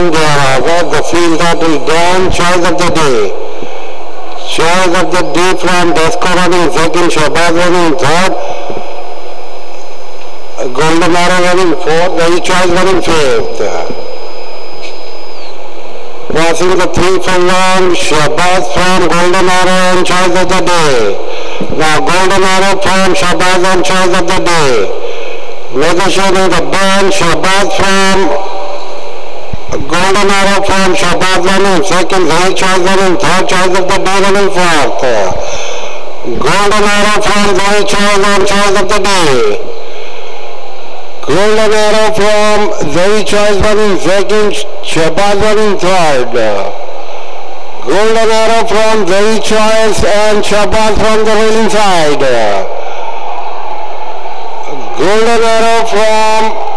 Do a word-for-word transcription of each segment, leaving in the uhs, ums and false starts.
in there. About the field that is done. Choice of the day. Choice of the day from Desco running second, Shabazz running third, Golden Arrow running fourth, Very Choice running fifth. Passing the three furlong, Shabazz from Golden Arrow and Choice of the day. Now Golden Arrow from Shabazz and Choice of the day. Negotiating the band, Shabazz from Golden Arrow from Shabazz running second, Very Choice running third, Choice of the day running fourth. Golden Arrow from Very Choice and Choice of the day. Golden Arrow from Very Choice running second, Shabazz running third. Golden Arrow from Very Choice and Shabazz from the railing side. Golden Arrow from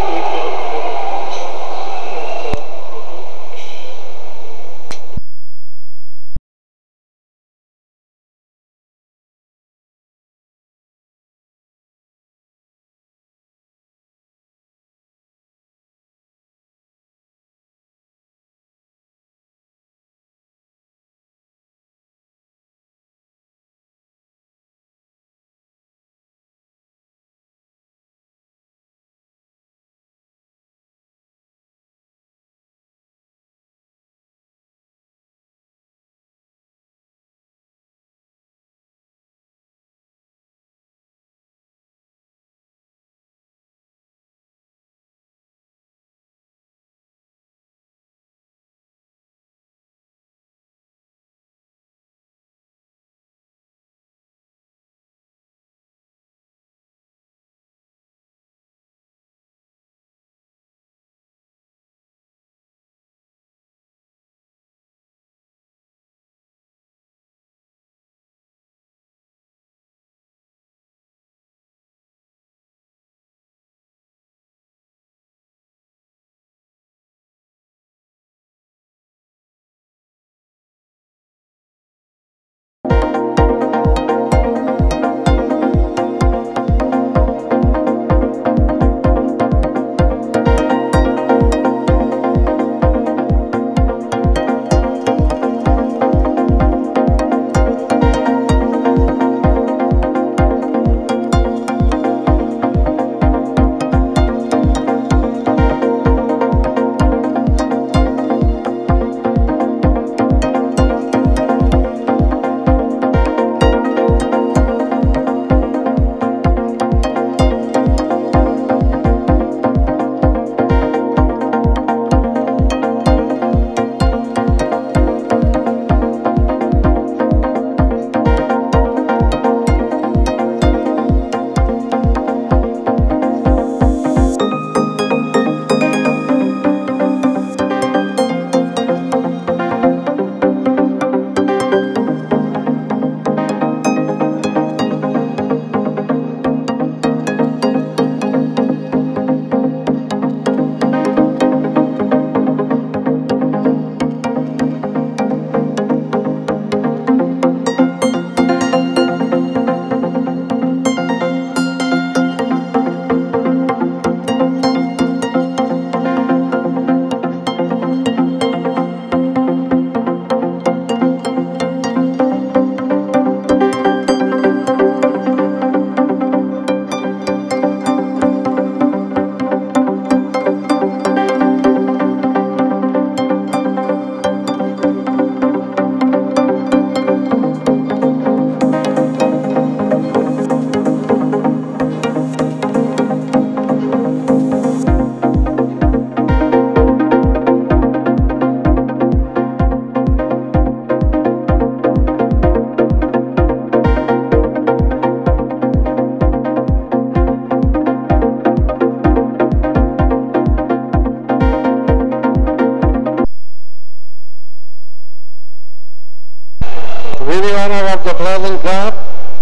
the closing club,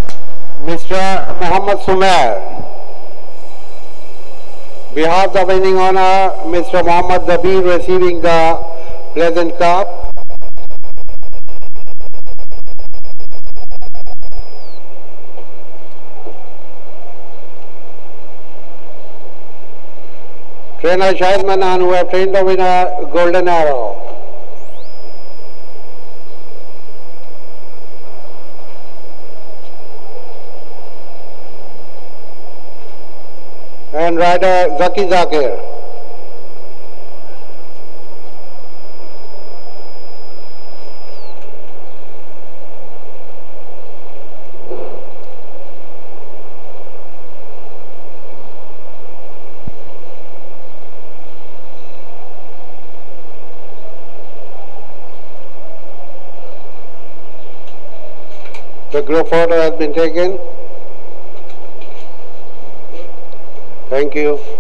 Mister Muhammad Sumair. Behalf the winning honor, Mister Muhammad Dabir receiving the Pleasant Cup. Trainer Shahid Manan, who have trained the winner, Golden Arrow. And rider Zaki Zakir. The group photo has been taken. Thank you.